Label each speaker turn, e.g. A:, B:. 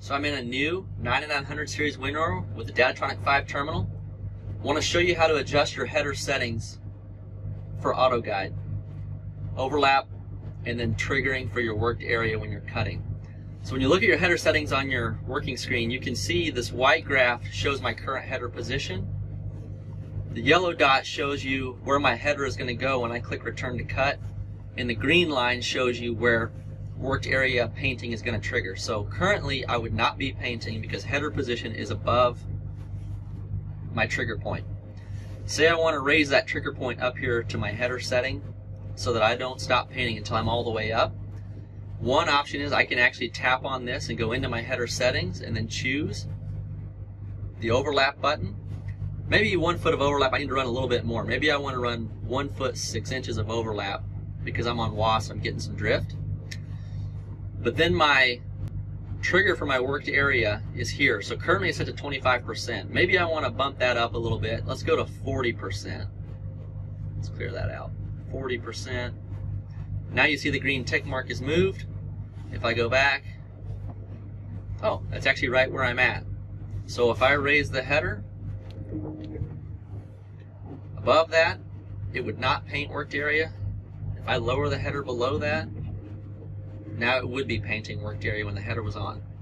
A: So I'm in a new 9900 series window with the Datatronic 5 terminal. I want to show you how to adjust your header settings for Autoguide. Overlap and then triggering for your worked area when you're cutting. So when you look at your header settings on your working screen, you can see this white graph shows my current header position. The yellow dot shows you where my header is going to go when I click return to cut. And the green line shows you where worked area painting is going to trigger. So currently I would not be painting because header position is above my trigger point. Say I want to raise that trigger point up here to my header setting so that I don't stop painting until I'm all the way up. One option is I can actually tap on this and go into my header settings and then choose the overlap button. Maybe 1 foot of overlap, I need to run a little bit more. Maybe I want to run 1 foot 6 inches of overlap because I'm on WAS, I'm getting some drift. But then my trigger for my worked area is here. So currently it's set to 25%. Maybe I want to bump that up a little bit. Let's go to 40%. Let's clear that out. 40%. Now you see the green tick mark is moved. If I go back, oh, that's actually right where I'm at. So if I raise the header above that, it would not paint worked area. If I lower the header below that, now it would be painting worked area when the header was on.